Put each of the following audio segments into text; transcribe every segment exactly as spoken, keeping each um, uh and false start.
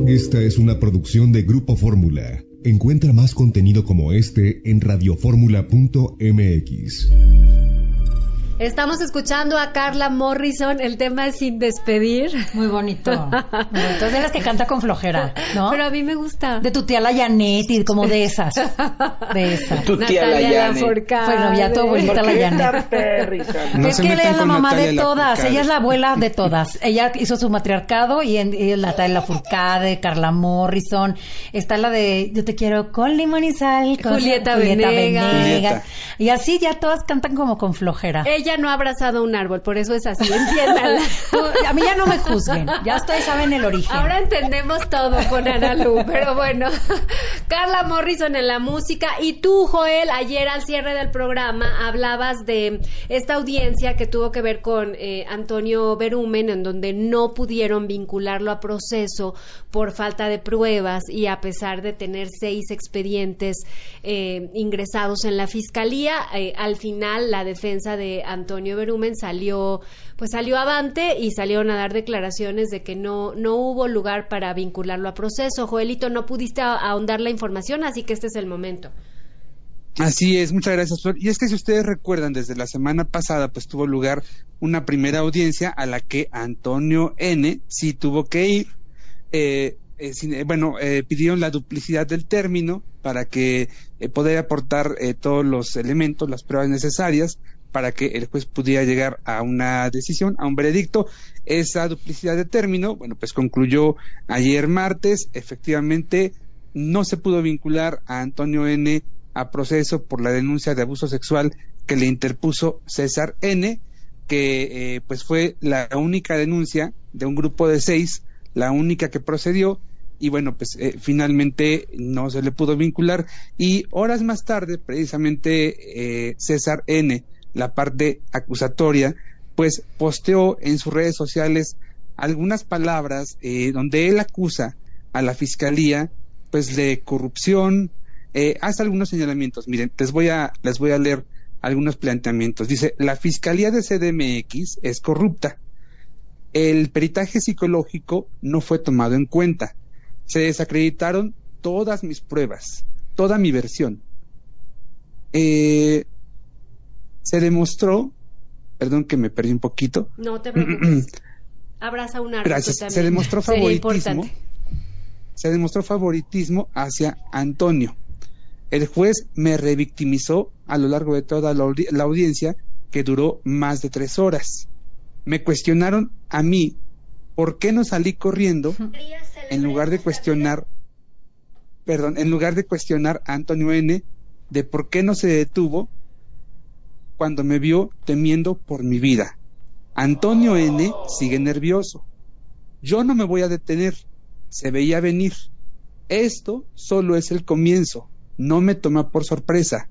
Esta es una producción de Grupo Fórmula. Encuentra más contenido como este en radioformula punto m x. Estamos escuchando a Carla Morrison, el tema es Sin Despedir. Muy bonito. Muy bonito. De las que canta con flojera, ¿no? Pero a mí me gusta. De tu tía la Janet y como de esas. De esas. Tu tía Natalia la Janet. Lafourcade. Bueno, ya tu abuelita la Janet. No es se que ella metan es la con mamá Natalia de todas. Lafourcade. Ella es la abuela de todas. Ella hizo su matriarcado y, en, y Natalia Lafourcade, Carla Morrison. Está la de Yo te quiero con limón y sal. Con Julieta Julieta Venegas. Venegas. Y así ya todas cantan como con flojera. Ella no ha abrazado un árbol, por eso es así, entiéndanla. A mí ya no me juzguen, ya ustedes saben el origen. Ahora entendemos todo con Ana Lu, pero bueno. Carla Morrison en la música. Y tú, Joel, ayer al cierre del programa hablabas de esta audiencia que tuvo que ver con eh, Antonio Berumen, en donde no pudieron vincularlo a proceso por falta de pruebas y a pesar de tener seis expedientes eh, ingresados en la fiscalía, eh, al final la defensa de Antonio Berumen salió, pues salió avante y salieron a dar declaraciones de que no, no hubo lugar para vincularlo a proceso. Joelito, no pudiste ahondar la información, así que este es el momento. Así es, muchas gracias, Flor. Y es que si ustedes recuerdan, desde la semana pasada, pues tuvo lugar una primera audiencia a la que Antonio N. sí tuvo que ir. Eh, eh, sin, eh, bueno, eh, pidieron la duplicidad del término para que eh, poder aportar eh, todos los elementos, las pruebas necesarias para que el juez pudiera llegar a una decisión, a un veredicto. Esa duplicidad de término, bueno, pues concluyó ayer martes. Efectivamente, no se pudo vincular a Antonio N. a proceso por la denuncia de abuso sexual que le interpuso César N., que eh, pues fue la única denuncia de un grupo de seis, la única que procedió, y bueno, pues eh, finalmente no se le pudo vincular. Y horas más tarde, precisamente, eh, César N., la parte acusatoria, pues posteó en sus redes sociales algunas palabras eh, donde él acusa a la fiscalía pues de corrupción, eh, hace algunos señalamientos. Miren, les voy a les voy a leer algunos planteamientos. Dice: la fiscalía de C D M X es corrupta, el peritaje psicológico no fue tomado en cuenta, se desacreditaron todas mis pruebas, toda mi versión. Eh Se demostró, perdón que me perdí un poquito. No te preocupes. Abraza un árbol. Gracias. También. Se demostró favoritismo. Importante. Se demostró favoritismo hacia Antonio. El juez me revictimizó a lo largo de toda la, audi- la audiencia, que duró más de tres horas. Me cuestionaron a mí por qué no salí corriendo en lugar de cuestionar, perdón, en lugar de cuestionar a Antonio N. de por qué no se detuvo cuando me vio temiendo por mi vida. Antonio N. sigue nervioso. Yo no me voy a detener. Se veía venir. Esto solo es el comienzo. No me toma por sorpresa.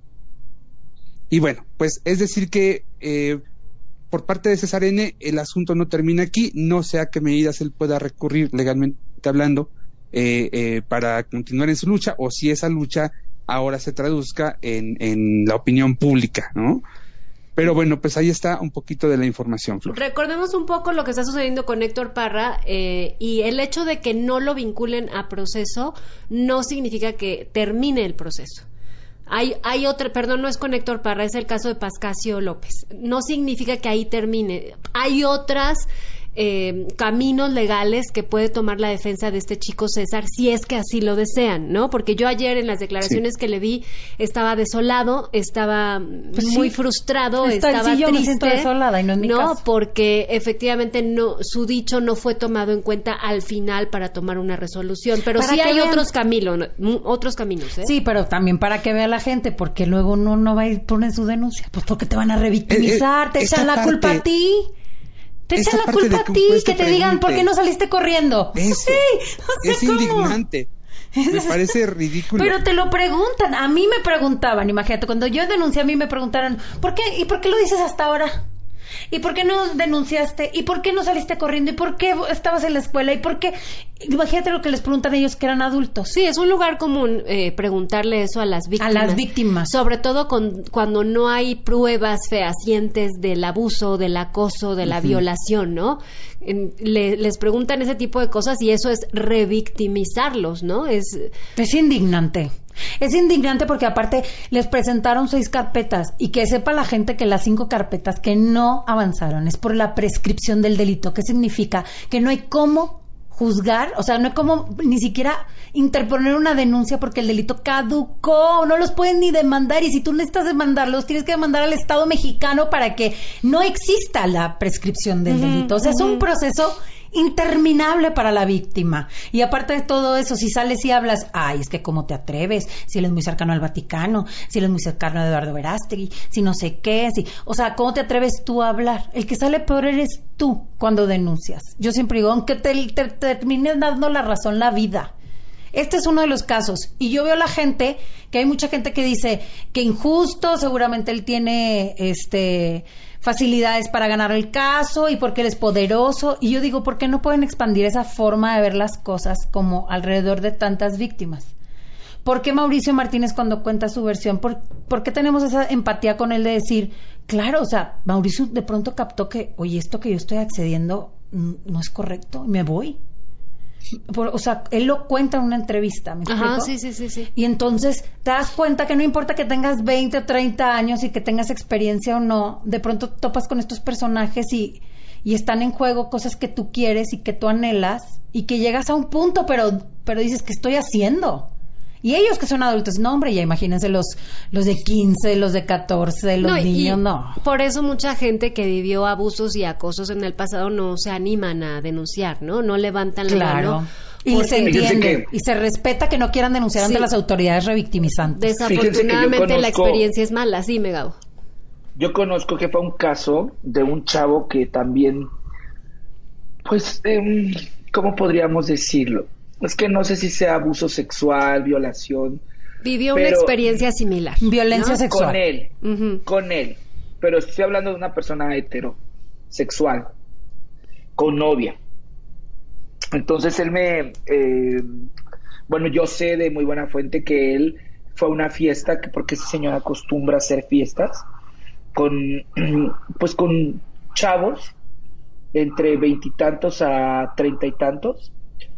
Y bueno, pues es decir que eh, por parte de César N. el asunto no termina aquí. No sé a qué medidas él pueda recurrir legalmente hablando eh, eh, para continuar en su lucha, o si esa lucha ahora se traduzca en, en la opinión pública, ¿no? Pero bueno, pues ahí está un poquito de la información, Flor. Recordemos un poco lo que está sucediendo con Héctor Parra, eh, y el hecho de que no lo vinculen a proceso no significa que termine el proceso. Hay, hay otra, perdón, no es con Héctor Parra, es el caso de Pascasio López. No significa que ahí termine. Hay otras eh, caminos legales que puede tomar la defensa de este chico César, si es que así lo desean, ¿no? Porque yo ayer en las declaraciones sí. que le vi estaba desolado, estaba pues muy sí. frustrado, Está, estaba sí, yo triste, me siento desolada y no es mi ¿no? caso. Porque efectivamente no, su dicho no fue tomado en cuenta al final para tomar una resolución, pero para sí hay vean... otros caminos, otros caminos, ¿eh? Sí, pero también para que vea la gente, porque luego no no va a ir poner su denuncia, pues porque te van a revictimizar, eh, eh, te echan la parte... culpa a ti. Te echan la culpa a ti, que te pregunte. Digan, ¿por qué no saliste corriendo? Eso, sí, o sea, es ¿cómo? Indignante. Me parece ridículo. Pero te lo preguntan, a mí me preguntaban, imagínate, cuando yo denuncié a mí me preguntaron, ¿por qué? ¿Y por qué lo dices hasta ahora? ¿Y por qué no denunciaste? ¿Y por qué no saliste corriendo? ¿Y por qué estabas en la escuela? ¿Y por qué? Imagínate lo que les preguntan ellos que eran adultos. Sí, es un lugar común eh, preguntarle eso a las víctimas. A las víctimas. Sobre todo con, cuando no hay pruebas fehacientes del abuso, del acoso, de la uh-huh. violación, ¿no? En, le, les preguntan ese tipo de cosas y eso es revictimizarlos, ¿no? Es, es indignante. Es indignante porque aparte les presentaron seis carpetas y que sepa la gente que las cinco carpetas que no avanzaron es por la prescripción del delito. ¿Qué significa? Que no hay cómo juzgar, o sea, no hay cómo ni siquiera interponer una denuncia porque el delito caducó, no los pueden ni demandar y si tú necesitas demandarlos tienes que demandar al Estado mexicano para que no exista la prescripción del uh-huh, delito. O sea, uh-huh. es un proceso interminable para la víctima. Y aparte de todo eso, si sales y hablas, ay, es que cómo te atreves, si él es muy cercano al Vaticano, si él es muy cercano a Eduardo Verástegui, si no sé qué, si, o sea, ¿cómo te atreves tú a hablar? El que sale peor eres tú cuando denuncias. Yo siempre digo, aunque te, te, te termines dando la razón la vida. Este es uno de los casos. Y yo veo a la gente, que hay mucha gente que dice que injusto, seguramente él tiene este facilidades para ganar el caso y porque él es poderoso. Y yo digo, ¿por qué no pueden expandir esa forma de ver las cosas como alrededor de tantas víctimas? ¿Por qué Mauricio Martínez cuando cuenta su versión, por, por qué tenemos esa empatía con él de decir, claro, o sea, Mauricio de pronto captó que, oye, esto que yo estoy accediendo no es correcto, me voy? Por, o sea, él lo cuenta en una entrevista, ¿me explico? Ajá, sí, sí, sí, sí. Y entonces te das cuenta que no importa que tengas veinte o treinta años y que tengas experiencia o no, de pronto topas con estos personajes y, y están en juego cosas que tú quieres y que tú anhelas y que llegas a un punto, pero, pero dices, ¿qué estoy haciendo? Y ellos que son adultos, no, hombre, ya imagínense los, los de quince, los de catorce, los no, niños, no. Por eso mucha gente que vivió abusos y acosos en el pasado no se animan a denunciar, ¿no? No levantan la claro. mano. Y se entiende, que... y se respeta que no quieran denunciar sí. ante las autoridades revictimizantes. Desafortunadamente conozco... la experiencia es mala, sí, Megao. Yo conozco que fue un caso de un chavo que también, pues, eh, ¿cómo podríamos decirlo? Es que no sé si sea abuso sexual, violación. Vivió una experiencia similar. Violencia ¿no? sexual. Con él, uh-huh. con él. Pero estoy hablando de una persona heterosexual, con novia. Entonces él me... Eh, bueno, yo sé de muy buena fuente que él fue a una fiesta, que porque ese señor acostumbra a hacer fiestas, con pues con chavos, entre veintitantos a treinta y tantos.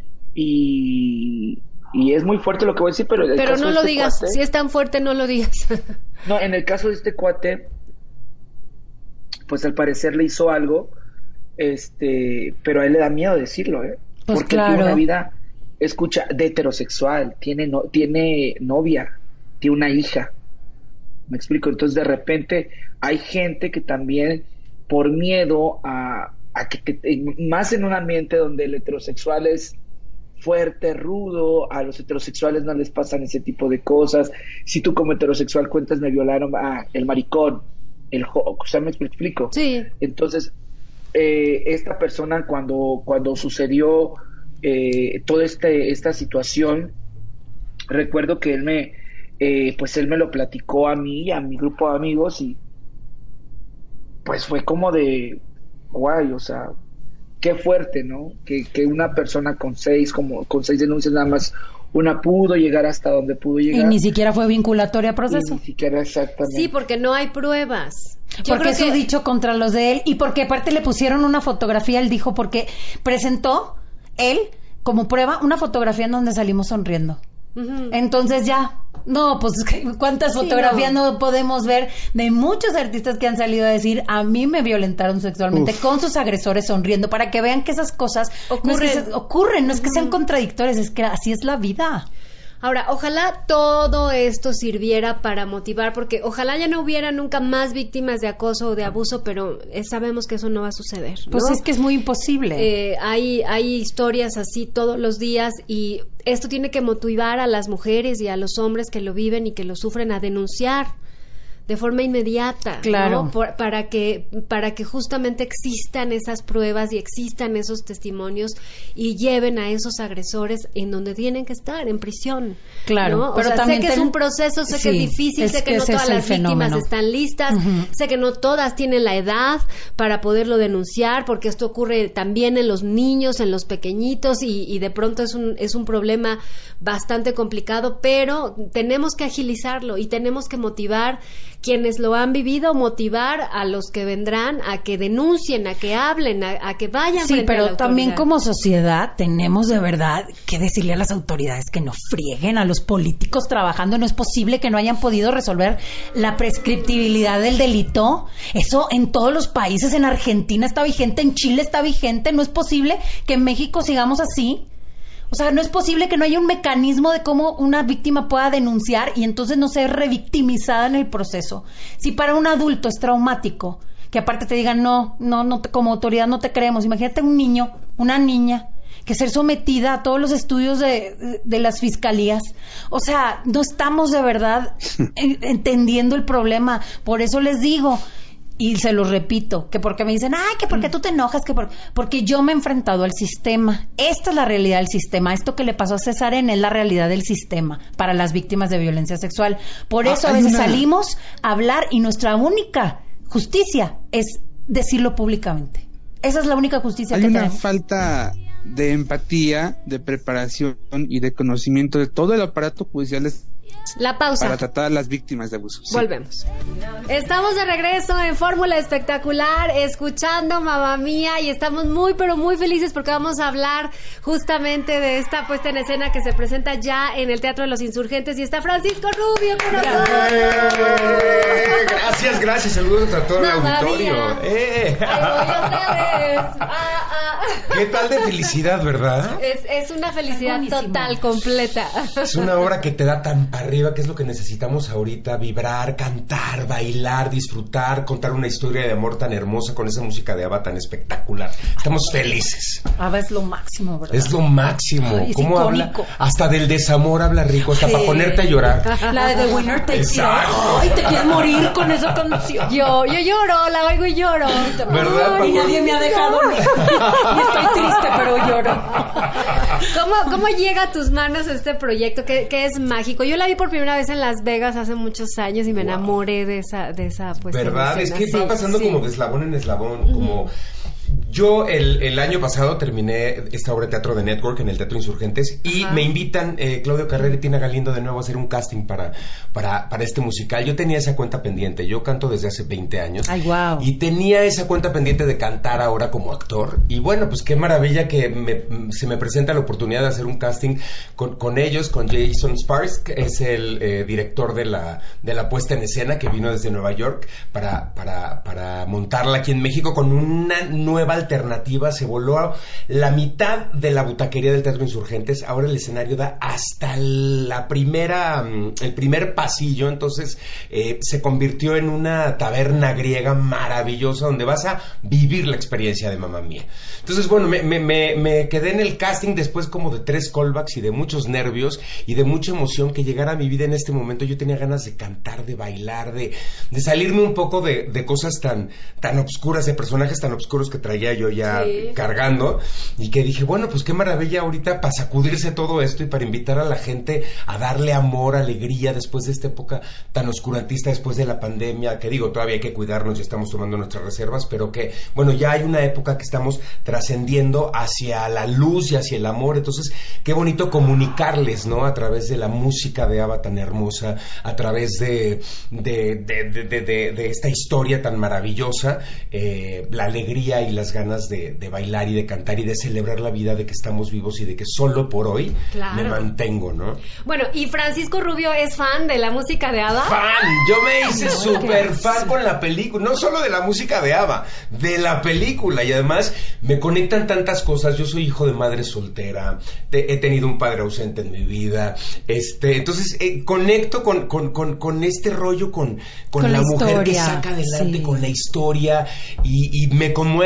Y, y es muy fuerte lo que voy a decir, pero en el pero caso no de lo este digas, cuate, si es tan fuerte no lo digas. no, en el caso de este cuate, pues al parecer le hizo algo, este, pero a él le da miedo decirlo, ¿eh? Pues porque claro. tiene una vida, escucha, de heterosexual, tiene no, tiene novia, tiene una hija, me explico. Entonces de repente hay gente que también por miedo a, a que, que más en un ambiente donde el heterosexual es fuerte, rudo, a los heterosexuales no les pasan ese tipo de cosas. Si tú como heterosexual cuentas me violaron, ah, el maricón, el jo, o sea, me explico. Sí. Entonces, eh, esta persona cuando cuando sucedió eh, toda este esta situación, recuerdo que él me eh, pues él me lo platicó a mí y a mi grupo de amigos y pues fue como de guay, o sea, qué fuerte, ¿no? Que, que una persona con seis, como con seis denuncias nada más, una pudo llegar hasta donde pudo llegar. Y ni siquiera fue vinculatoria a proceso. Y ni siquiera exactamente. Sí, porque no hay pruebas. Yo porque es un que... dicho contra los de él y porque aparte le pusieron una fotografía, él dijo, porque presentó él como prueba una fotografía en donde salimos sonriendo. Uh-huh. Entonces ya, no, pues cuántas sí, fotografías no. no podemos ver de muchos artistas que han salido a decir, a mí me violentaron sexualmente Uf. con sus agresores sonriendo, para que vean que esas cosas ocurren, no es que, se, ocurren, no es que sean contradictorias, es que así es la vida. Ahora, ojalá todo esto sirviera para motivar, porque ojalá ya no hubiera nunca más víctimas de acoso o de abuso, pero eh, sabemos que eso no va a suceder, ¿no? Pues es que es muy imposible. Eh, hay, hay historias así todos los días y esto tiene que motivar a las mujeres y a los hombres que lo viven y que lo sufren a denunciar. de forma inmediata, claro, ¿no? Por, para que para que justamente existan esas pruebas y existan esos testimonios y lleven a esos agresores en donde tienen que estar, en prisión. Claro, ¿no? pero o sea, también sé que ten... es un proceso, sé sí, que es difícil, es sé que, que no todas las víctimas fenómeno. están listas, uh-huh. sé que no todas tienen la edad para poderlo denunciar, porque esto ocurre también en los niños, en los pequeñitos, y, y de pronto es un, es un problema bastante complicado, pero tenemos que agilizarlo y tenemos que motivar quienes lo han vivido, motivar a los que vendrán a que denuncien, a que hablen, a, a que vayan sí, frente a la pero también autoridad. Como sociedad tenemos de verdad que decirle a las autoridades que no frieguen a los políticos trabajando. No es posible que no hayan podido resolver la prescriptibilidad del delito. Eso en todos los países, en Argentina está vigente, en Chile está vigente. No es posible que en México sigamos así. O sea, no es posible que no haya un mecanismo de cómo una víctima pueda denunciar y entonces no ser revictimizada en el proceso. Si para un adulto es traumático, que aparte te digan, no, no, no te, como autoridad no te creemos. Imagínate un niño, una niña, que ser sometida a todos los estudios de, de, de las fiscalías. O sea, no estamos de verdad en, entendiendo el problema. Por eso les digo, y se los repito, que porque me dicen, ay, que porque tú te enojas, que por... porque yo me he enfrentado al sistema. Esta es la realidad del sistema. Esto que le pasó a César N. es la realidad del sistema para las víctimas de violencia sexual. Por eso ah, a veces una... salimos a hablar y nuestra única justicia es decirlo públicamente. Esa es la única justicia hay que una tenemos. Falta de empatía, de preparación y de conocimiento de todo el aparato judicial La pausa. para tratar a las víctimas de abuso. Sí. Volvemos. Estamos de regreso en Fórmula Espectacular, escuchando Mamma Mía, y estamos muy, pero muy felices porque vamos a hablar justamente de esta puesta en escena que se presenta ya en el Teatro de los Insurgentes, y está Francisco Rubio con nosotros. ¡Eh! Gracias, gracias. Saludos a todo el Mamma auditorio. Mía. ¡Eh! Ahí voy otra vez. Ah, ah. ¿Qué tal de felicidad, verdad? Es, es una felicidad total, completa. Es una obra que te da tan para arriba, que es lo que necesitamos ahorita: vibrar, cantar, bailar, disfrutar, contar una historia de amor tan hermosa con esa música de ABBA tan espectacular. Estamos felices. ABBA es lo máximo, ¿verdad? Es lo máximo. Ay, es ¿Cómo icónico. habla? Hasta del desamor habla rico, hasta sí. para ponerte a llorar. La de The Winner Takes It All. Ay, te quieres morir con esa canción. Yo, yo lloro, la oigo y lloro. ¿Verdad? Y nadie me ha dejado. Y estoy triste, pero lloro. ¿Cómo, cómo llega a tus manos este proyecto que, que es mágico? Yo la vi por primera vez en Las Vegas hace muchos años y me wow. enamoré de esa, de esa pues, ¿verdad? Es que sí, va pasando sí. como de eslabón en eslabón, uh-huh. como... Yo el, el año pasado terminé esta obra de teatro de Network en el Teatro Insurgentes y Ajá. me invitan eh, Claudio Carrera y Tina Galindo de nuevo a hacer un casting para, para, para este musical. Yo tenía esa cuenta pendiente, yo canto desde hace veinte años. Ay, wow. Y tenía esa cuenta pendiente de cantar ahora como actor. Y bueno, pues qué maravilla que me, se me presenta la oportunidad de hacer un casting con, con ellos, con Jason Spars, que es el eh, director de la, de la puesta en escena, que vino desde Nueva York para, para, para montarla aquí en México con una nueva alternativa. Se voló a la mitad de la butaquería del Teatro Insurgentes. Ahora el escenario da hasta la primera, el primer pasillo. Entonces eh, se convirtió en una taberna griega maravillosa donde vas a vivir la experiencia de Mamma Mía. Entonces, bueno, me, me, me, me quedé en el casting después como de tres callbacks y de muchos nervios y de mucha emoción que llegara a mi vida en este momento. Yo tenía ganas de cantar, de bailar, de, de salirme un poco de, de cosas tan, tan obscuras, de personajes tan obscuros que traía yo ya sí. cargando, y que dije, bueno, pues qué maravilla ahorita para sacudirse todo esto y para invitar a la gente a darle amor, alegría después de esta época tan oscurantista, después de la pandemia, que digo, todavía hay que cuidarnos y estamos tomando nuestras reservas, pero que, bueno, ya hay una época que estamos trascendiendo hacia la luz y hacia el amor. Entonces, qué bonito comunicarles, ¿no? A través de la música de ABBA tan hermosa, a través de de, de, de, de, de, de esta historia tan maravillosa, eh, la alegría y las ganas de, de bailar y de cantar y de celebrar la vida, de que estamos vivos y de que solo por hoy claro. me mantengo, ¿no? Bueno, ¿y Francisco Rubio es fan de la música de ABBA? ¡Fan! Yo me hice súper fan con la película, no solo de la música de ABBA, de la película, y además me conectan tantas cosas. Yo soy hijo de madre soltera, te, he tenido un padre ausente en mi vida, este, entonces eh, conecto con, con, con, con este rollo con, con, con la, la mujer que saca adelante, sí. con la historia, y, y me conmueve. O sea, de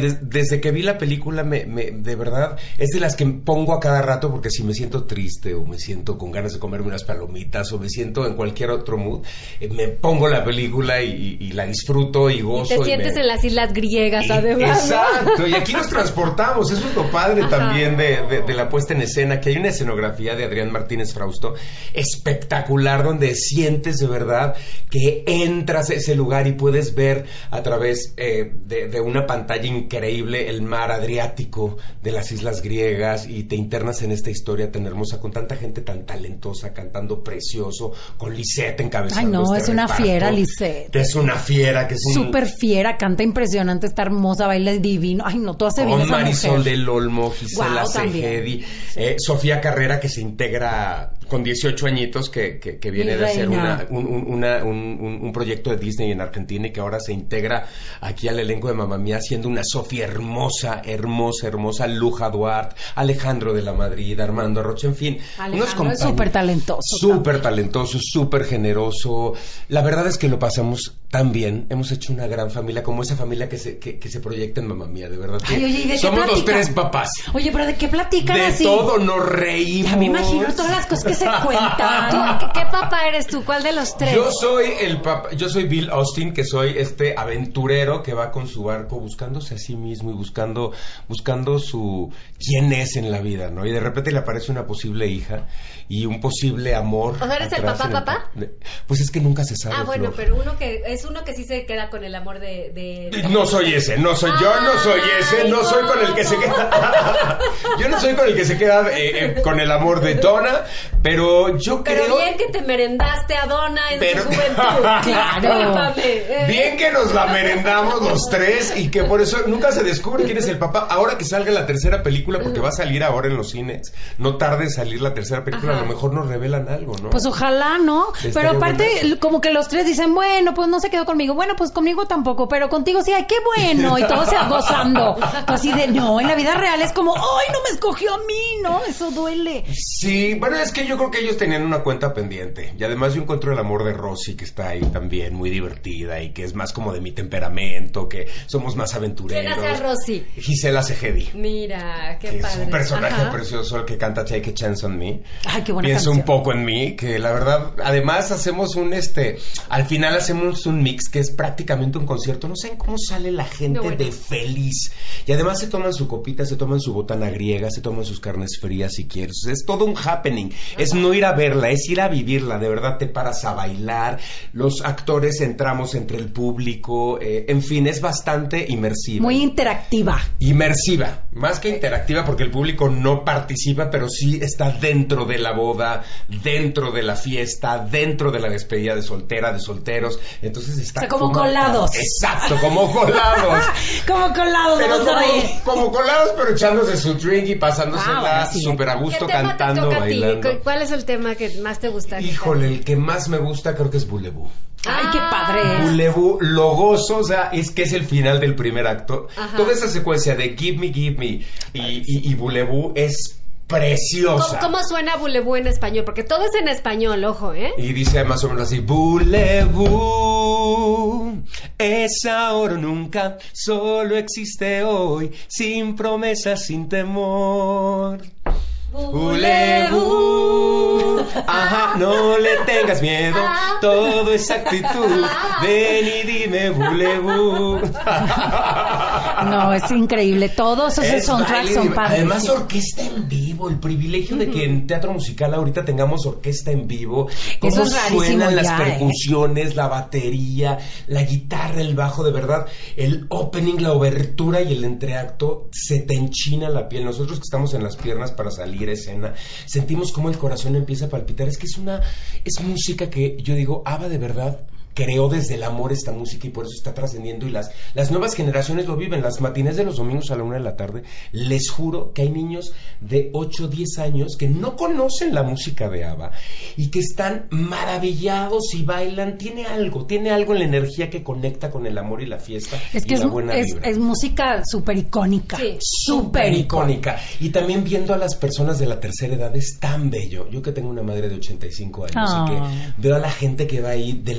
des, desde que vi la película, me, me, de verdad, es de las que pongo a cada rato, porque si me siento triste o me siento con ganas de comerme unas palomitas o me siento en cualquier otro mood, eh, me pongo la película y, y, y la disfruto y gozo. Y te sientes y me... en las islas griegas, y, además. Exacto, y aquí nos transportamos, eso es lo padre Ajá. también de, de, de la puesta en escena, que hay una escenografía de Adrián Martínez Frausto espectacular, donde sientes de verdad que entras a ese lugar y puedes ver a través eh, de, de una pantalla increíble el mar Adriático de las islas griegas y te internas en esta historia tan hermosa con tanta gente tan talentosa, cantando precioso, con Lisette encabezando. Ay, no, este es una reparto. fiera, Lisette. Es una fiera, que es un... Súper fiera, canta impresionante, está hermosa, baila divino. Ay, no, todo hace bien Con esa Marisol mujer. del Olmo, Gisela Guau, también. Segedi, eh, Sofía Carrera, que se integra con dieciocho añitos, que, que, que viene Mi de hacer reina. una, un, un, una, un, un, un proyecto de Disney en Argentina y que ahora se integra aquí al elenco de Mamma Mía, siendo una Sofía hermosa, hermosa, hermosa, Luja Duarte, Alejandro de la Madrid, Armando Rocha, en fin. Alejandro es súper talentoso. Súper talentoso, súper generoso. La verdad es que lo pasamos tan bien. Hemos hecho una gran familia, como esa familia que se, que, que se proyecta en Mamma Mía, de verdad. Ay, oye, ¿y de qué somos los platican? tres papás. Oye, pero ¿de qué platican De así? todo nos reímos. Ya me imagino todas las cosas que se cuentan. ¿Qué, qué papá eres tú? ¿Cuál de los tres? Yo soy el papá, yo soy Bill Austin, que soy este aventurero que va con su barco buscándose a sí mismo y buscando, buscando su quién es en la vida, ¿no? Y de repente le aparece una posible hija y un posible amor. O sea, ¿eres el atrás papá, en papá? Pues es que nunca se sabe. Ah, bueno, Flor. pero uno que es uno que sí se queda con el amor de... de... No soy ese, no soy yo, no soy ese, no soy con el que se queda. Yo no soy con el que se queda eh, eh, con el amor de Donna, pero yo Pero creo. bien que te merendaste a Donna en Pero- su juventud. Claro. Discúlpame, eh. Bien que nos la merendamos los tres y que por eso nunca se descubre quién es el papá. Ahora que salga la tercera película, porque va a salir ahora en los cines, no tarde en salir la tercera película, Ajá. a lo mejor nos revelan algo, ¿no? Pues ojalá, ¿no? Estaría Pero aparte, buenazo. como que los tres dicen, bueno, pues no se quedó conmigo. Bueno, pues conmigo tampoco, pero contigo sí, ay, qué bueno. Y todos se gozando. Así de, no, en la vida real es como, ay, no me escogió a mí, ¿no? Eso duele. Sí, bueno, es que yo creo que ellos tenían una cuenta pendiente. Y además yo encuentro el amor de Rosy, que está ahí también, muy divertida y que es más como de mi temperamento, que somos más aventureros. ¿Quién hace a Rosy? Gisela Segedi. Mira, qué Que padre. es un personaje Ajá. precioso el que canta Take a Chance on Me. Ay, qué buena Pienso canción. un poco en mí, que la verdad, además hacemos un este, al final hacemos un mix que es prácticamente un concierto. No saben cómo sale la gente No, bueno. de feliz. Y además se toman su copita, se toman su botana griega, se toman sus carnes frías si quieres. Es todo un happening. Es no ir a verla, es ir a vivirla. De verdad te paras a bailar. Los actores entramos entre el público. Eh, en fin, es bastante inmersiva. Muy interactiva. Inmersiva, más que interactiva porque el público no participa, pero sí está dentro de la boda, dentro de la fiesta, dentro de la despedida de soltera, de solteros, entonces está... O sea, como forma- colados. Exacto, como colados. Como colados, Pero vamos a como, ver. como colados, pero echándose su drink y pasándosela Ah, bueno, sí. súper a ¿Qué gusto, tema te cantando, toca a ti? bailando. ¿Cuál es el tema que más te gusta? Híjole, el que más me gusta creo que es Boulevou. Ay, qué padre. Boulevou, lo gozo, o sea, es que es el final del primer acto. Ajá. Toda esa secuencia de Give Me, Give Me y, y, y Boulevou es preciosa. ¿Cómo, ¿Cómo suena Boulevou en español? Porque todo es en español, ojo, ¿eh? Y dice más o menos así: Boulevou, es ahora o nunca, solo existe hoy, sin promesas, sin temor. Boulevou, ajá, no le tengas miedo, todo es actitud, ven y dime Boulevou. No, es increíble. Todos esos Es soundtracks baile, son padres. además sí. orquesta en vivo, el privilegio de que en teatro musical ahorita tengamos orquesta en vivo, cómo Eso es rarísimo suenan las ya, percusiones, la batería, la guitarra, el bajo, de verdad, el opening, la obertura y el entreacto, se te enchina la piel. Nosotros que estamos en las piernas para salir a escena, sentimos como el corazón empieza a palpitar. Es que es una, es música que yo digo, Ava de verdad creó desde el amor esta música y por eso está trascendiendo y las, las nuevas generaciones lo viven. Las matines de los domingos a la una de la tarde, les juro que hay niños de ocho o diez años que no conocen la música de ABBA y que están maravillados y bailan. Tiene algo, tiene algo en la energía que conecta con el amor y la fiesta Es y que es, la buena es, vibra. es música súper icónica. Sí. Súper icónica. Y también viendo a las personas de la tercera edad es tan bello. Yo que tengo una madre de ochenta y cinco años Ah. y que veo a la gente que va ahí de la tercera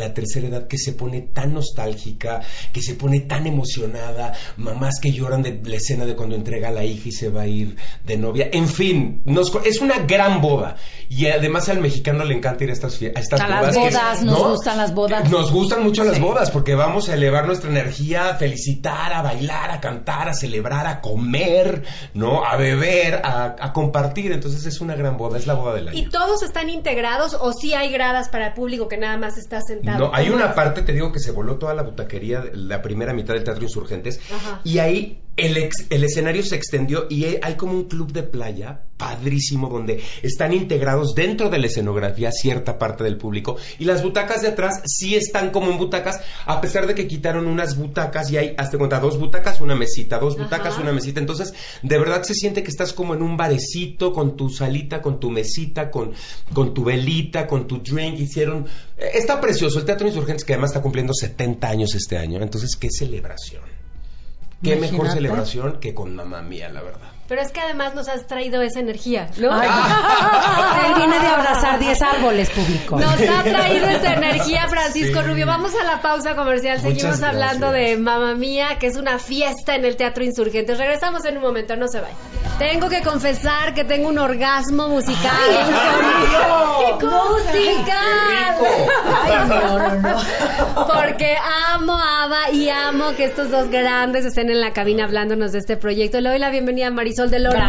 nuestra edad que se pone tan nostálgica, que se pone tan emocionada, mamás que lloran de la escena de cuando entrega a la hija y se va a ir de novia, en fin, nos, es una gran boda, y además al mexicano le encanta ir a estas, a estas a bodas. las bodas, que, nos ¿no? gustan las bodas. Nos gustan mucho Sí. las bodas, porque vamos a elevar nuestra energía, a felicitar, a bailar, a cantar, a celebrar, a comer, ¿no? A beber, a, a compartir, entonces es una gran boda, es la boda del año. ¿Y todos están integrados o sí hay gradas para el público que nada más está sentado? No, hay una parte, te digo, que se voló toda la butaquería, la primera mitad del Teatro Insurgentes, Ajá. y ahí el, ex, el escenario se extendió y hay como un club de playa padrísimo donde están integrados dentro de la escenografía cierta parte del público, y las butacas de atrás sí están como en butacas, a pesar de que quitaron unas butacas y hay, hazte cuenta, dos butacas, una mesita, dos butacas, Ajá. una mesita, entonces de verdad se siente que estás como en un barecito con tu salita, con tu mesita, con, con tu velita, con tu drink. Hicieron, eh, está precioso el Teatro Insurgentes, que además está cumpliendo setenta años este año, entonces qué celebración, qué Imagínate. mejor celebración que con Mamma Mía, la verdad. Pero es que además nos has traído esa energía, ¿no? Ay, él viene de abrazar diez árboles, público. Nos ha traído esa energía Francisco Sí. Rubio. Vamos a la pausa comercial. Muchas Seguimos hablando gracias. de Mamma Mía, que es una fiesta en el Teatro Insurgentes. Regresamos en un momento, no se vayan. Tengo que confesar que tengo un orgasmo musical. ¡Ay, ¡Musical! Ay, no, no, no. Porque amo a ABBA y amo que estos dos grandes estén en la cabina hablándonos de este proyecto. Le doy la bienvenida a Marisol del Oro. Bravo.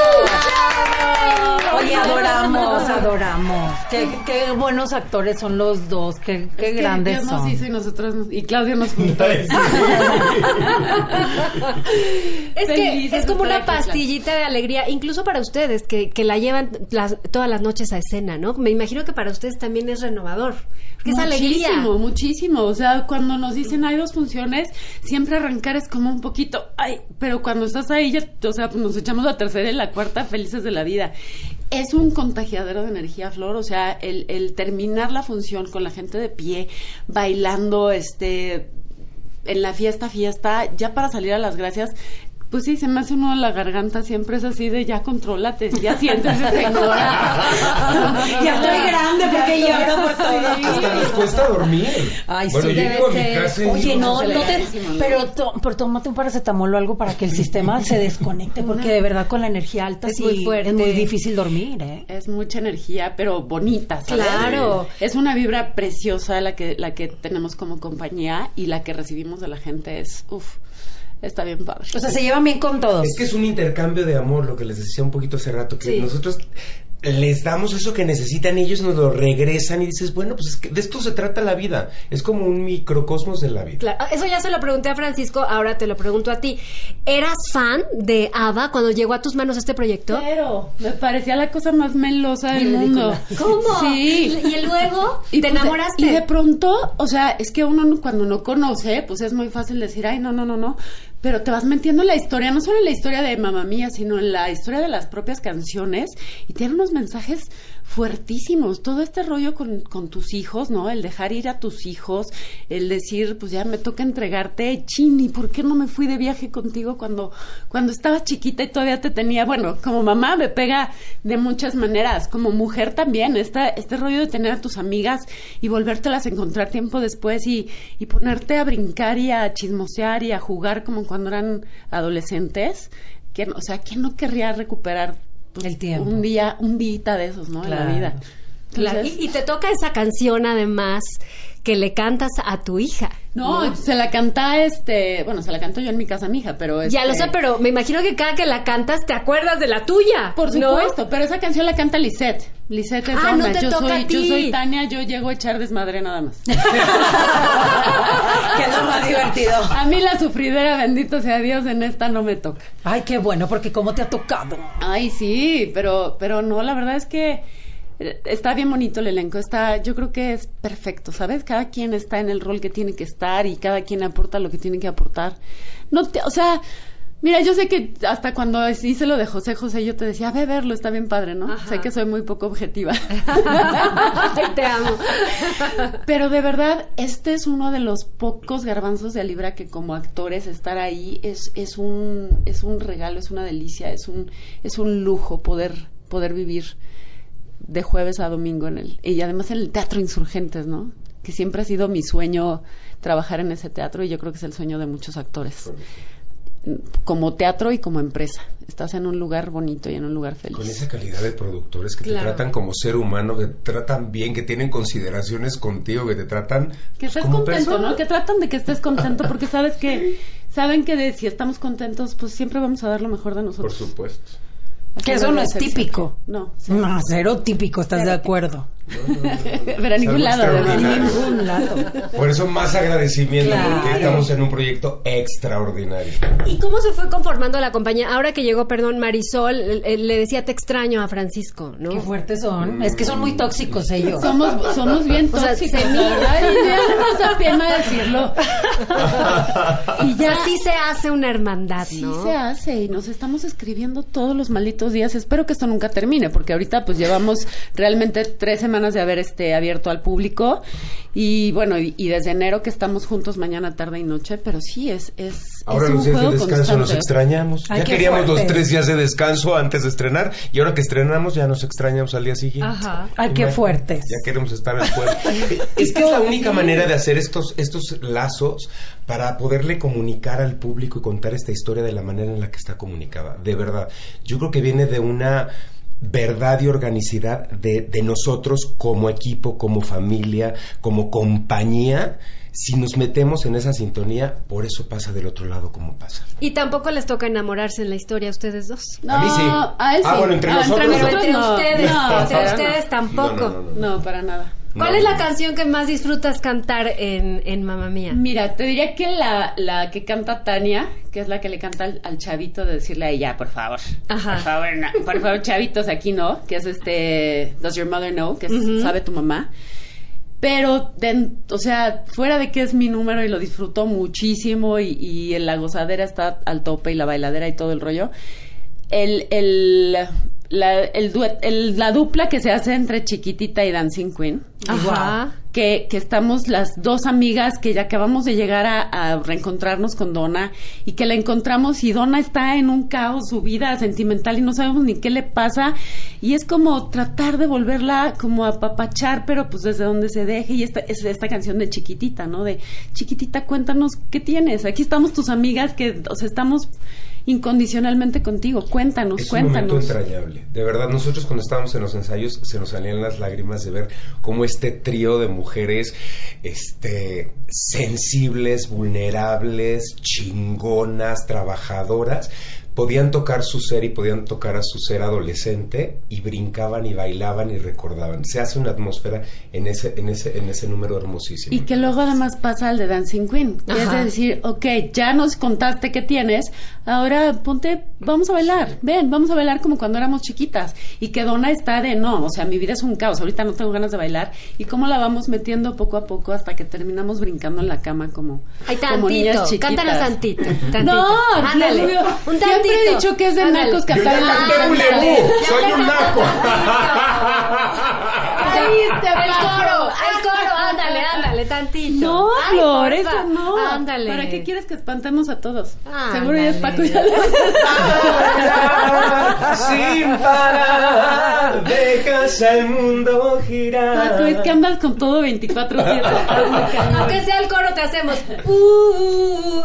Oye, adoramos, adoramos. Qué, qué buenos actores son los dos, qué, qué Es que grandes Dios nos son. hizo y nosotros nos- y Claudia nos juntó. Es que Felices es como de una estar aquí, pastillita de alegría, incluso para ustedes que, que la llevan las- todas las noches a escena, ¿no? Me imagino que para ustedes también es renovador. Porque es alegría. Muchísimo, muchísimo. O sea, cuando nos dicen hay dos funciones, siempre arrancar es como un poquito, ay, pero cuando estás ahí, ya, o sea, nos echamos la tercera y la cuarta felices de la vida. Es un contagiadero de energía, Flor. O sea, el, el terminar la función con la gente de pie, bailando, este, en la fiesta, fiesta, ya para salir a las gracias. Pues sí, se me hace uno la garganta, siempre es así de ya contrólate, ya siéntese, señora. Ya estoy grande porque Ya lloro por estoy- todo. Hasta nos cuesta dormir. Ay, bueno, sí, yo debe llego a mi ser. casa y Oye, digo, no, se le no te, carísimo, ¿no? pero, to- pero tómate un paracetamol o algo para que el sistema se desconecte, porque de verdad con la energía alta Es sí muy fuerte. es muy difícil dormir, ¿eh? Es mucha energía, pero bonita, ¿sabes? Claro. Es una vibra preciosa la que la que tenemos como compañía, y la que recibimos de la gente es, uff, está bien padre. O sea, se llevan bien con todos. Es que es un intercambio de amor, lo que les decía un poquito hace rato, que Sí. nosotros les damos eso que necesitan, ellos nos lo regresan y dices, bueno, pues es que de esto se trata la vida, es como un microcosmos de la vida. Claro, eso ya se lo pregunté a Francisco, ahora te lo pregunto a ti. ¿Eras fan de ABBA cuando llegó a tus manos este proyecto? Pero me parecía la cosa más melosa del mundo. ¿Cómo? Sí. Y luego Y te pues, enamoraste. Y de pronto, o sea, es que uno cuando no conoce, pues es muy fácil decir, ay, no, no, no, no. Pero te vas metiendo en la historia, no solo en la historia de Mamma Mía, sino en la historia de las propias canciones, y tiene unos mensajes fuertísimos. Todo este rollo con, con tus hijos, ¿no? El dejar ir a tus hijos, el decir, pues ya me toca entregarte, Chini, ¿por qué no me fui de viaje contigo cuando, cuando estaba chiquita y todavía te tenía? Bueno, como mamá me pega de muchas maneras, como mujer también, esta, este rollo de tener a tus amigas y volvértelas a encontrar tiempo después y, y ponerte a brincar y a chismosear y a jugar como cuando eran adolescentes. ¿Quién, o sea, ¿quién no querría recuperar pues, El tiempo. un día, un día de esos, ¿no? Claro. En la vida. Claro, Entonces, y, y te toca esa canción además que le cantas a tu hija. no, se la canta este, bueno, se la canto yo en mi casa a mi hija, pero Ya lo este, sé, pero me imagino que cada que la cantas te acuerdas de la tuya. por ¿no? supuesto, pero esa canción la canta Lisette. Lisette es Ah, no onda. te yo toca soy, a ti. yo soy Tania, yo llego a echar desmadre nada más. Que es lo más divertido. A mí la sufridera, bendito sea Dios, en esta no me toca. Ay, qué bueno, porque cómo te ha tocado. Ay, sí, pero, pero no, la verdad es que eh, está bien bonito el elenco, está, yo creo que es perfecto, ¿sabes? Cada quien está en el rol que tiene que estar y cada quien aporta lo que tiene que aportar. No te, o sea, mira, yo sé que hasta cuando hice lo de José José yo te decía, ve a verlo, está bien padre, ¿no? Ajá. Sé que soy muy poco objetiva. Ay, te amo. Pero de verdad, este es uno de los pocos garbanzos de libra que como actores estar ahí es, es un, es un regalo, es una delicia, es un, es un lujo poder, poder vivir de jueves a domingo en el, y además en el Teatro Insurgentes, ¿no? que siempre ha sido mi sueño trabajar en ese teatro y yo creo que es el sueño de muchos actores. Como teatro y como empresa. Estás en un lugar bonito y en un lugar feliz. Con esa calidad de productores que Claro. te tratan como ser humano, que te tratan bien, que tienen consideraciones contigo, que te tratan Que estés como contento, persona. ¿no? Que tratan de que estés contento porque sabes que saben que de, si estamos contentos, pues siempre vamos a dar lo mejor de Por nosotros. supuesto. Que eso no es típico. No, No, cero típico, ¿estás de acuerdo? pero a ningún Es algo lado, además. extraordinario. Ningún lado. Por eso más agradecimiento, Claro. porque estamos en un proyecto extraordinario. ¿Y cómo se fue conformando la compañía? Ahora que llegó, perdón, Marisol, eh, le decía te extraño a Francisco, ¿no? Qué fuertes son. Es que son muy tóxicos ellos. Somos, somos bien O sea, tóxicos, se la verdad, y ya no nos da pena decirlo. Y ya sí se hace una hermandad, Sí ¿no? se hace y nos estamos escribiendo todos los malditos días. Espero que esto nunca termine, porque ahorita pues llevamos realmente tres semanas de haber este abierto al público y bueno, y, y desde enero que estamos juntos mañana, tarde y noche, pero sí es es, Ahora es un los días de juego descanso constante. nos extrañamos. Ay, ya qué queríamos fuerte. los tres días de descanso antes de estrenar y ahora que estrenamos ya nos extrañamos al día siguiente. Ajá. Ay, qué Imagínate, fuertes. Ya queremos estar al pueblo. Es que es la única manera de hacer estos, estos lazos para poderle comunicar al público y contar esta historia de la manera en la que está comunicada. De verdad. Yo creo que viene de una verdad y organicidad de, de nosotros como equipo, como familia, como compañía. Si nos metemos en esa sintonía, por eso pasa del otro lado como pasa. Y tampoco les toca enamorarse en la historia a ustedes dos. No, A mí sí. a él Ah, sí. bueno, entre Ah, nosotros Pero no. entre no. ustedes, No, entre pero no. ustedes tampoco. No, no, no, no. No, para nada. ¿Cuál No, es la no. canción que más disfrutas cantar en, en Mamma Mía? Mira, te diría que la, la que canta Tania, que es la que le canta al, al chavito de decirle a ella, por favor, Ajá. por favor, no, por favor, chavitos, aquí no, que es este, Does Your Mother Know, que es, Ujú. sabe tu mamá. Pero, de- o sea, fuera de que es mi número y lo disfruto muchísimo y, y la gozadera está al tope y la bailadera y todo el rollo, el, el, la, el duet, el- la dupla que se hace entre Chiquitita y Dancing Queen, Ajá. que, que estamos las dos amigas que ya acabamos de llegar a, a reencontrarnos con Donna y que la encontramos y Donna está en un caos, su vida sentimental y no sabemos ni qué le pasa y es como tratar de volverla como a apapachar, pero pues desde donde se deje y esta es esta canción de Chiquitita, ¿no? De Chiquitita, cuéntanos qué tienes, aquí estamos tus amigas que, o sea, estamos incondicionalmente contigo, cuéntanos, Es un momento cuéntanos. entrañable. De verdad, nosotros cuando estábamos en los ensayos se nos salían las lágrimas de ver cómo este trío de mujeres este, sensibles, vulnerables, chingonas, trabajadoras, podían tocar su ser y podían tocar a su ser adolescente y brincaban y bailaban y recordaban. Se hace una atmósfera en ese, en ese, en ese número hermosísimo. Y que luego además pasa al de Dancing Queen, que es Ajá. de decir, ok, ya nos contaste qué tienes, ahora ponte, vamos a bailar, ven, vamos a bailar como cuando éramos chiquitas. Y que Donna está de, no, o sea, mi vida es un caos, ahorita no tengo ganas de bailar. Y cómo la vamos metiendo poco a poco hasta que terminamos brincando en la cama como, Ay, como niñas tantito, chiquitas. cántanos tantito, tantito. No, ándale, Dios mío, un siempre tantito. he dicho que es de Ándale. nacos Yo cantar ya en la canté pista. un lebú, soy un naco. Caíste, el coro, el coro, ándale, ándale, tantito. No, Ay, Flor, porfa. eso no. Ándale. ¿Para qué quieres que espantemos a todos? Ándale. Seguro ya es Paco ya lo Sin parar, dejas al mundo girar. Paco, es que andas con todo veinticuatro siete. Aunque sea el coro, te hacemos. Uh, uh, uh.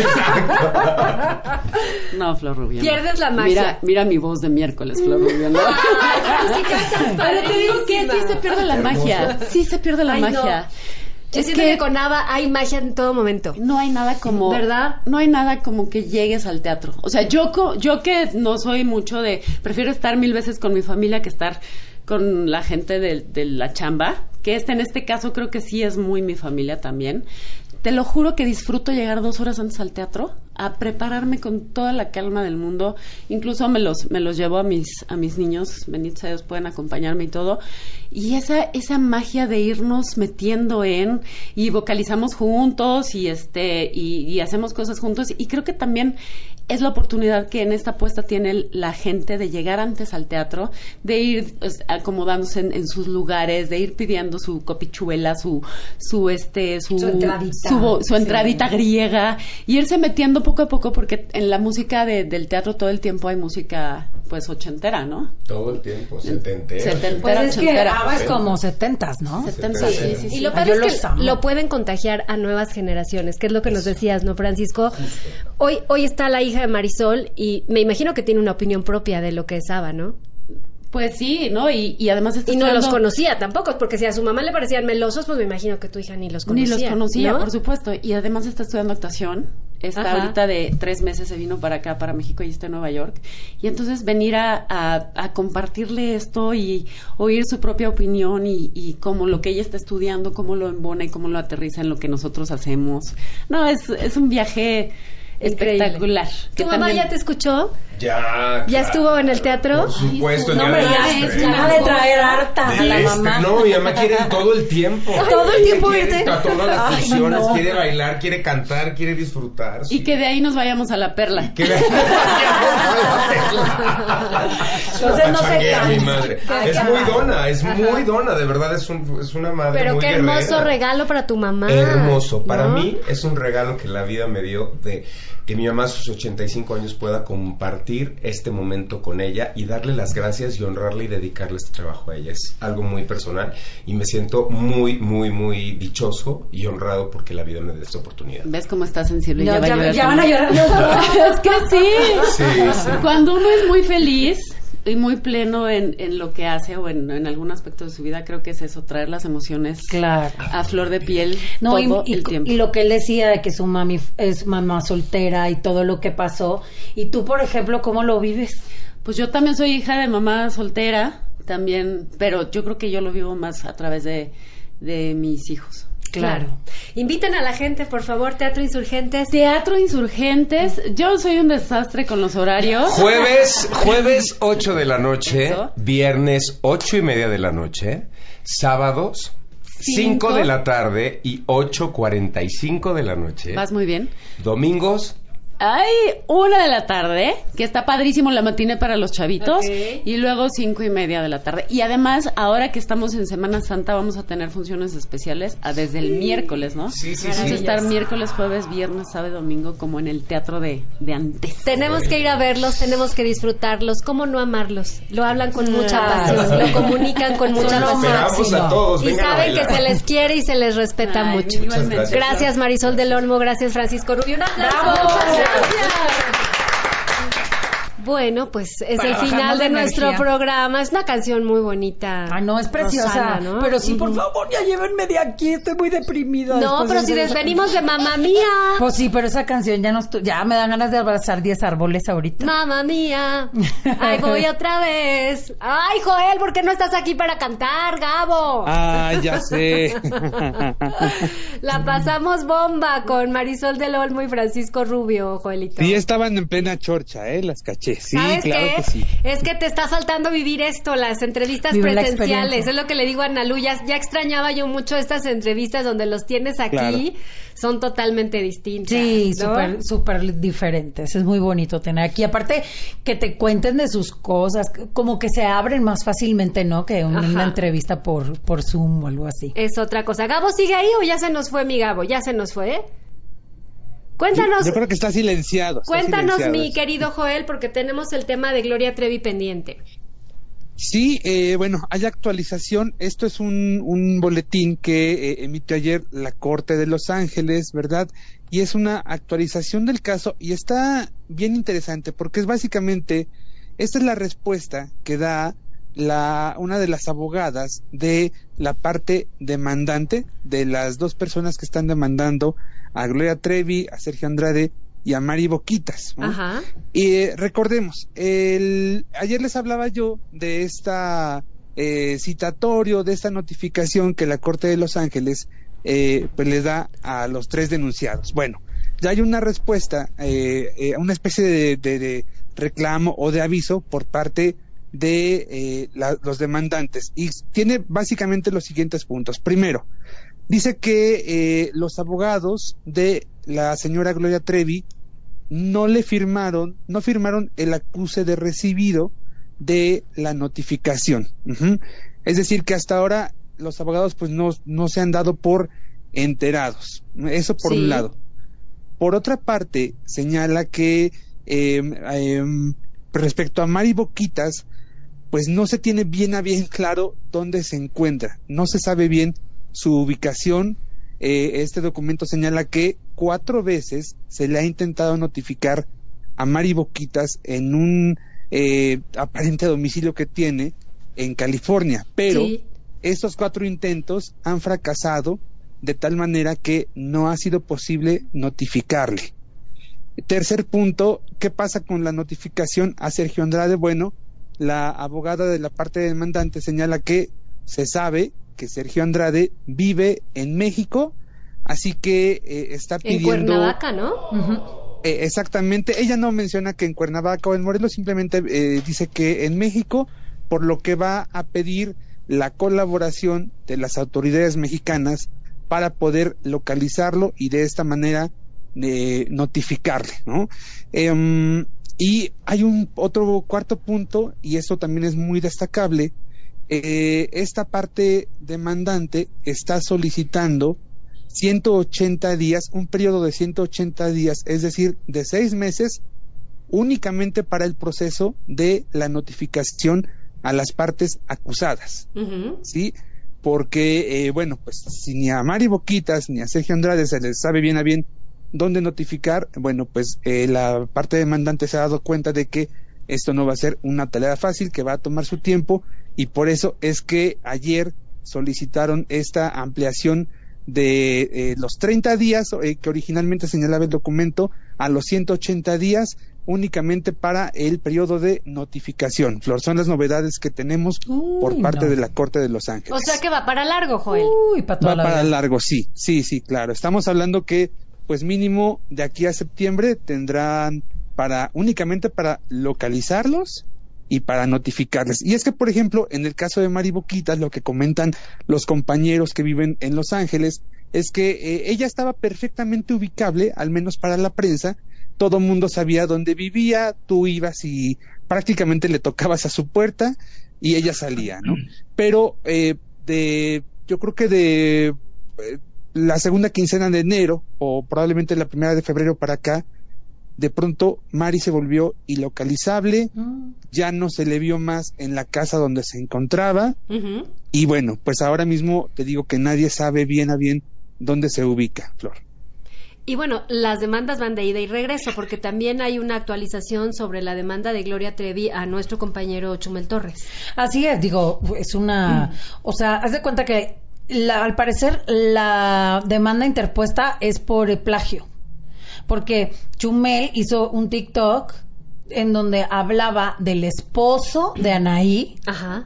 No, Flor Rubio. no. Pierdes la magia. Mira, mira mi voz de miércoles, Flor Rubio. ¿no? Ay, sí cantas Pero te digo que sí padrísima. se pierde la magia. Sí se pierde la Ay, no. magia. Yo Es siento que que con Ava hay magia en todo momento. no hay nada como, ¿Verdad? No hay nada como que llegues al teatro. O sea, yo co- yo que no soy mucho de, prefiero estar mil veces con mi familia que estar con la gente de, de la chamba, que este en este caso creo que sí es muy mi familia también. Te lo juro que disfruto llegar dos horas antes al teatro a prepararme con toda la calma del mundo. Incluso me los me los llevo a mis a mis niños, bendito sea Dios, pueden acompañarme y todo. Y esa esa magia de irnos metiendo en y vocalizamos juntos y este y, y hacemos cosas juntos y creo que también es la oportunidad que en esta apuesta tiene la gente de llegar antes al teatro, de ir pues, acomodándose en, en sus lugares, de ir pidiendo su copichuela, su su este su Su entradita. su, su entradita griega y irse metiendo cambiando poco a poco porque en la música de, del teatro todo el tiempo hay música pues ochentera, ¿no? Todo el tiempo, setentera. Setentera, Pues es que ochentera. ABBA es como setentas, ¿no? setenta, sí, sí, sí. Y lo Ay, peor yo es los que amo. lo pueden contagiar a nuevas generaciones, que es lo que nos decías, ¿no, Francisco? Hoy, hoy está la hija de Marisol y me imagino que tiene una opinión propia de lo que es ABBA, ¿no? Pues sí, ¿no? Y, y además está Y no los estudiando- conocía tampoco, porque si a su mamá le parecían melosos, pues me imagino que tu hija ni los Ni conocía. los conocía, ¿no? por supuesto. Y además está estudiando actuación. Está Ajá. ahorita de tres meses, se vino para acá, para México, y está en Nueva York. Y entonces venir a, a, a compartirle esto y oír su propia opinión y, y cómo lo que ella está estudiando, cómo lo embona y cómo lo aterriza en lo que nosotros hacemos. No, es, es un viaje Increíble. espectacular. ¿Tu que mamá también- ya te escuchó? Ya. ¿Ya claro. estuvo en el teatro? Por supuesto, el No día me de digas, este. es la de traer harta a la Este, mamá. No, mi mamá quiere todo el tiempo. ¿Todo el Ella tiempo quiere irte? a todas las Ay, funciones, no. quiere bailar, quiere cantar, quiere disfrutar. Y sí. que de ahí nos vayamos a la perla. Que le- Entonces no se Pachanguea, cae. mi madre. Ay, Es qué muy padre. dona, es muy dona, de verdad es, un, es una madre Pero muy qué hermoso guerrera. regalo para tu mamá. Hermoso. Para ¿no? mí es un regalo que la vida me dio de que mi mamá a sus ochenta y cinco años pueda compartir este momento con ella y darle las gracias y honrarle y dedicarle este trabajo a ella. Es algo muy personal y me siento muy, muy, muy dichoso y honrado porque la vida me dio esta oportunidad. ¿Ves cómo está sensible? No, ya va ya, a llorar ya van a también. llorar. Es que sí. Sí, sí. Cuando uno es muy feliz y muy pleno en, en lo que hace o en, en algún aspecto de su vida, creo que es eso, traer las emociones Claro. a flor de piel No, y, todo y- el tiempo. y lo que él decía de que su mami f- es mamá soltera y todo lo que pasó. Y tú, por ejemplo, ¿cómo lo vives? Pues yo también soy hija de mamá soltera, también, pero yo creo que yo lo vivo más a través de, de mis hijos. Claro. Inviten a la gente, por favor, Teatro Insurgentes. Teatro Insurgentes, yo soy un desastre con los horarios. Jueves, jueves ocho de la noche, Eso. viernes ocho y media de la noche, sábados cinco Cinco. de la tarde y ocho cuarenta y cinco de la noche, Vas muy bien. domingos Hay una de la tarde, que está padrísimo la matiné para los chavitos, Ok. y luego cinco y media de la tarde. Y además, ahora que estamos en Semana Santa, vamos a tener funciones especiales a- desde el miércoles, ¿no? Sí, sí, Vamos sí. a estar miércoles, jueves, viernes, sábado y domingo, como en el teatro de, de antes. Tenemos que ir a verlos, tenemos que disfrutarlos. ¿Cómo no amarlos? Lo hablan con mucha Ay, pasión, sí. lo comunican con mucha Son lo pasión. esperamos máximo. a todos, Y vengan a saben que bailar. se les quiere y se les respeta Ay, mucho. igualmente. Muchas Gracias Marisol del Olmo, gracias Francisco Rubio. Un aplauso. ¡Bravo! Muchas gracias. Bueno, pues es Para el final bajarnos de de nuestro energía. programa. Es una canción muy bonita. Ay, no, es preciosa. Rosana, ¿no? Pero sí, por Ujú. favor, ya llévenme de aquí. Estoy muy deprimida. No, después pero de si esa- les venimos de Mamma Mía. Pues sí, pero esa canción ya no estoy- ya me dan ganas de abrazar diez árboles ahorita. Mamma Mía. Ay, voy otra vez. Ay, Joel, ¿por qué no estás aquí para cantar, Gabo? Ah, ya sé. La pasamos bomba con Marisol del Olmo y Francisco Rubio, Joelito. Sí, estaban en plena chorcha, ¿eh? Las caché. Sí, ¿Sabes claro qué? que sí. Es que te está faltando vivir esto, las entrevistas Vivir la presenciales. experiencia. Es lo que le digo a Ana Lu, ya, ya extrañaba yo mucho estas entrevistas donde los tienes aquí. Claro. Son totalmente distintas. Sí, ¿no? súper, súper diferentes. Es muy bonito tener aquí. Aparte, que te cuenten de sus cosas, como que se abren más fácilmente, ¿no? Que un- Ajá. una entrevista por, por Zoom o algo así. Es otra cosa. ¿Gabo sigue ahí o ya se nos fue mi Gabo? Ya se nos fue, ¿eh? Cuéntanos, Yo creo que está silenciado. está cuéntanos silenciado mi eso. querido Joel, porque tenemos el tema de Gloria Trevi pendiente. Sí, eh, bueno, hay actualización. Esto es un, un boletín que eh, emitió ayer la Corte de Los Ángeles, ¿verdad? Y es una actualización del caso y está bien interesante porque es básicamente, esta es la respuesta que da la una de las abogadas de la parte demandante, de las dos personas que están demandando a Gloria Trevi, a Sergio Andrade y a Mari Boquitas, ¿no? Ajá. Y eh, recordemos, el, ayer les hablaba yo de esta eh, citatorio, de esta notificación que la Corte de Los Ángeles eh, pues le da a los tres denunciados. Bueno, ya hay una respuesta, eh, eh, una especie de, de, de reclamo o de aviso por parte de eh, la, los demandantes y tiene básicamente los siguientes puntos. Primero, dice que eh, los abogados de la señora Gloria Trevi no le firmaron, no firmaron el acuse de recibido de la notificación. Ujú. Es decir, que hasta ahora los abogados pues no, no se han dado por enterados. Eso por Sí. un lado. Por otra parte, señala que eh, eh, respecto a Mari Boquitas, pues no se tiene bien a bien claro dónde se encuentra, no se sabe bien su ubicación. Eh, este documento señala que cuatro veces se le ha intentado notificar a Mari Boquitas en un eh, aparente domicilio que tiene en California, pero sí, estos cuatro intentos han fracasado de tal manera que no ha sido posible notificarle. Tercer punto, ¿qué pasa con la notificación a Sergio Andrade? Bueno, la abogada de la parte demandante señala que se sabe que Sergio Andrade vive en México, así que eh, está pidiendo... En Cuernavaca, ¿no? Uh-huh. Eh, exactamente, ella no menciona que en Cuernavaca o en Morelos, simplemente eh, dice que en México, por lo que va a pedir la colaboración de las autoridades mexicanas para poder localizarlo y de esta manera eh, notificarle, ¿no? Eh, y hay un otro cuarto punto, y eso también es muy destacable. Eh, esta parte demandante está solicitando ciento ochenta días, un periodo de ciento ochenta días, es decir, de seis meses, únicamente para el proceso de la notificación a las partes acusadas, uh-huh. ¿sí? Porque, eh, bueno, pues si ni a Mari Boquitas ni a Sergio Andrade se les sabe bien a bien dónde notificar, bueno, pues eh, la parte demandante se ha dado cuenta de que esto no va a ser una tarea fácil, que va a tomar su tiempo, y por eso es que ayer solicitaron esta ampliación de eh, los treinta días eh, que originalmente señalaba el documento a los ciento ochenta días, únicamente para el periodo de notificación. Flor, son las novedades que tenemos Uy, por parte no. de la Corte de Los Ángeles. O sea que va para largo, Joel. Uy, para toda va la para vida. largo, sí, sí, sí, claro. Estamos hablando que, pues mínimo, de aquí a septiembre tendrán para, únicamente para localizarlos y para notificarles. Y es que, por ejemplo, en el caso de Mari Boquitas, lo que comentan los compañeros que viven en Los Ángeles, es que eh, ella estaba perfectamente ubicable, al menos para la prensa. Todo mundo sabía dónde vivía, tú ibas y prácticamente le tocabas a su puerta y ella salía, ¿no? Pero eh, de, yo creo que de eh, la segunda quincena de enero, o probablemente la primera de febrero para acá, de pronto Mari se volvió ilocalizable, uh-huh. ya no se le vio más en la casa donde se encontraba, uh-huh. y bueno, pues ahora mismo te digo que nadie sabe bien a bien dónde se ubica, Flor. Y bueno, las demandas van de ida y regreso, porque también hay una actualización sobre la demanda de Gloria Trevi a nuestro compañero Chumel Torres. Así es, digo, es una... Mm. O sea, haz de cuenta que la, al parecer la demanda interpuesta es por plagio, porque Chumel hizo un TikTok en donde hablaba del esposo de Anaí, ajá,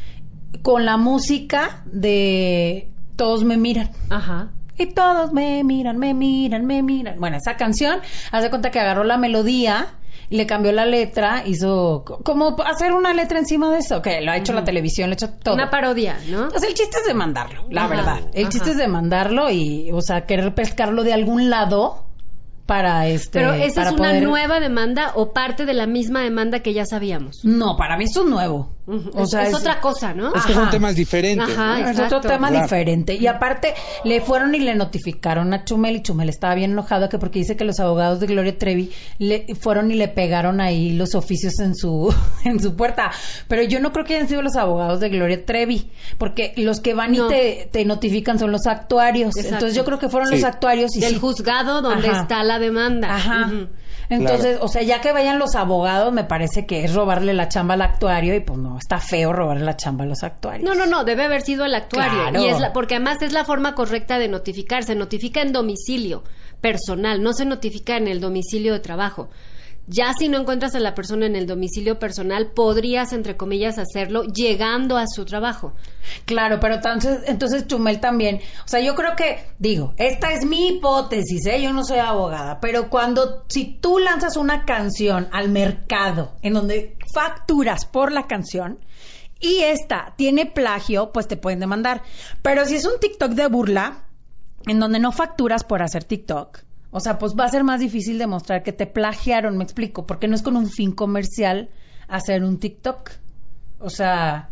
con la música de Todos me miran. Ajá. Y todos me miran, me miran, me miran. Bueno, esa canción, haz de cuenta que agarró la melodía y le cambió la letra, hizo como hacer una letra encima de eso, que lo ha hecho uh-huh. la televisión, lo ha hecho todo. Una parodia, ¿no? O sea, el chiste es demandarlo, la ajá, verdad. El ajá. chiste es demandarlo y, o sea, querer pescarlo de algún lado para este... Pero ¿esa para es una poder... nueva demanda o parte de la misma demanda que ya sabíamos? No, para mí esto es nuevo. Uh-huh. O sea, es, es otra cosa, ¿no? Es que son temas diferentes. Ajá, ¿no? Es otro tema claro. diferente. Y aparte, le fueron y le notificaron a Chumel, y Chumel estaba bien enojado que porque dice que los abogados de Gloria Trevi le fueron y le pegaron ahí los oficios en su en su puerta. Pero yo no creo que hayan sido los abogados de Gloria Trevi, porque los que van no. y te, te notifican son los actuarios. Exacto. Entonces yo creo que fueron sí. los actuarios. Y del sí. juzgado donde Ajá. está la demanda. Ajá. Uh-huh. Entonces, claro. o sea, ya que vayan los abogados, me parece que es robarle la chamba al actuario, y pues no, está feo robarle la chamba a los actuarios. No, no, no, debe haber sido el actuario. Claro. Y es la, porque además es la forma correcta de notificar. Se notifica en domicilio personal, no se notifica en el domicilio de trabajo. Ya si no encuentras a la persona en el domicilio personal, podrías, entre comillas, hacerlo llegando a su trabajo. Claro, pero entonces, entonces Chumel también, o sea, yo creo que, digo, esta es mi hipótesis, ¿eh? Yo no soy abogada, pero cuando, si tú lanzas una canción al mercado, en donde facturas por la canción, y esta tiene plagio, pues te pueden demandar. Pero si es un TikTok de burla, en donde no facturas por hacer TikTok, o sea, pues va a ser más difícil demostrar que te plagiaron, me explico, porque no es con un fin comercial hacer un TikTok. O sea,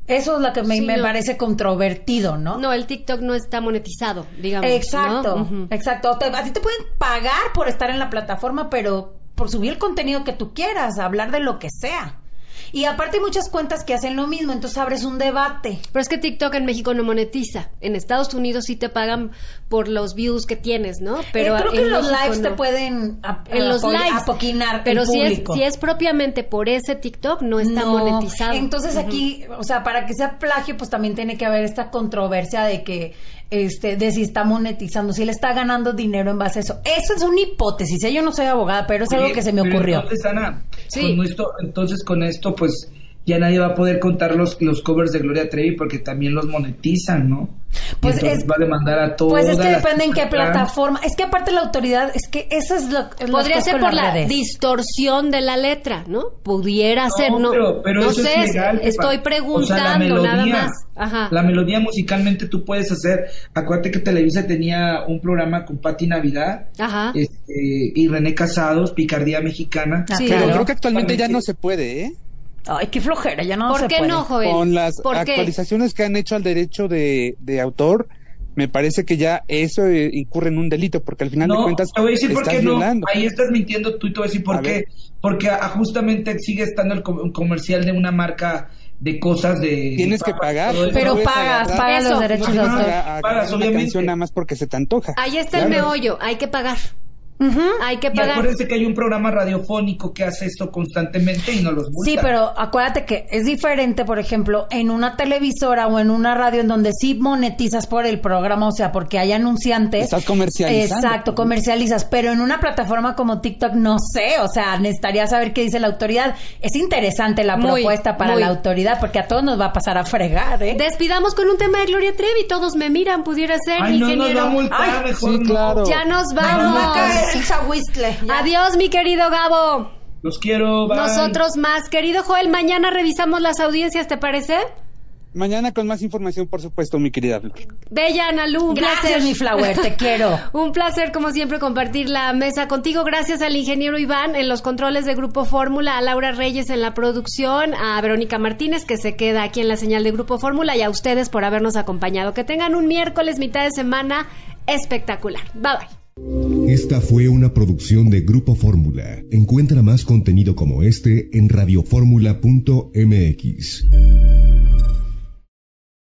Eso es lo que me, Sí, me no. parece controvertido, ¿no? No, el TikTok no está monetizado, digamos. Exacto, ¿no? Ujú. exacto. Te- a ti te pueden pagar por estar en la plataforma, pero por subir el contenido que tú quieras, hablar de lo que sea. Y aparte hay muchas cuentas que hacen lo mismo, entonces abres un debate. Pero es que TikTok en México no monetiza. En Estados Unidos sí te pagan por los views que tienes, ¿no? Pero Eh, creo que en en los México lives no. te pueden ap- En los apo- lives. apoquinar Pero el si es, público. si es propiamente por ese TikTok, no está No. monetizado. Entonces Ujú. aquí, o sea, para que sea plagio, pues también tiene que haber esta controversia de que, este, de si está monetizando, si le está ganando dinero en base a eso. Eso es una hipótesis, ¿eh? Yo no soy abogada, pero es algo Oye, que se me pero ocurrió. Entonces, Ana, Sí. con esto, entonces con esto, pues ya nadie va a poder contar los, los covers de Gloria Trevi porque también los monetizan, ¿no? Pues Y entonces es- va a demandar a todos. Pues es que depende en qué plataforma. Es que aparte la autoridad, es que eso es lo es Podría las cosas ser con por las la redes. distorsión de la letra, ¿no? Pudiera No, ser, no, pero, pero no eso sé, es legal, estoy Pepa. preguntando, O sea, la melodía, nada más. Ajá. La melodía musicalmente tú puedes hacer. Acuérdate que Televisa tenía un programa con Pati Navidad Ajá. este, y René Casados, Picardía Mexicana. Ah, Sí. Pero claro. creo que actualmente ya no se puede, ¿eh? Ay, qué flojera, ya no ¿Por se qué puede. no, Joel? Con las ¿Por qué? actualizaciones que han hecho al derecho de, de autor, me parece que ya eso eh, incurre en un delito, porque al final de No, cuentas te voy a decir por estás qué no. violando. Ahí estás mintiendo tú y te voy a decir por A qué. ver. Porque ah, justamente sigue estando el com- comercial de una marca de cosas de... Tienes de que papas, pagar. todo eso. Pero puedes pagas, agarrar- pagas Eso. los derechos No, de no, autor. a- a- pagas, a una obviamente. canción nada más porque se te antoja. Ahí está el Claro. meollo, hay que pagar. Ujú. Hay que Y pagar. acuérdense que hay un programa radiofónico que hace esto constantemente y no los multa. Sí, pero acuérdate que es diferente, por ejemplo, en una televisora o en una radio en donde sí monetizas por el programa, o sea, porque hay anunciantes. Estás comercializando. Exacto, comercializas, pero en una plataforma como TikTok no sé, o sea, necesitaría saber qué dice la autoridad. Es interesante la Muy, propuesta para muy. la autoridad, porque a todos nos va a pasar a fregar, ¿eh? Despidamos con un tema de Gloria Trevi, todos me miran, pudiera ser, Ay, no nos ingeniero. va a multar, Ay, mejor sí, no. claro. Ya nos Nos vamos. va a caer el chahuistle, ya. Adiós, mi querido Gabo. Los quiero, bye. Nosotros más. Querido Joel, mañana revisamos las audiencias, ¿te parece? Mañana con más información, por supuesto, mi querida Flor. Bella Ana Lu, un Gracias, placer. mi flower, te quiero. Un placer, como siempre, compartir la mesa contigo. Gracias al ingeniero Iván en los controles de Grupo Fórmula, a Laura Reyes en la producción, a Verónica Martínez, que se queda aquí en la señal de Grupo Fórmula, y a ustedes por habernos acompañado. Que tengan un miércoles, mitad de semana espectacular. Bye bye. Esta fue una producción de Grupo Fórmula. Encuentra más contenido como este en radioformula punto m x.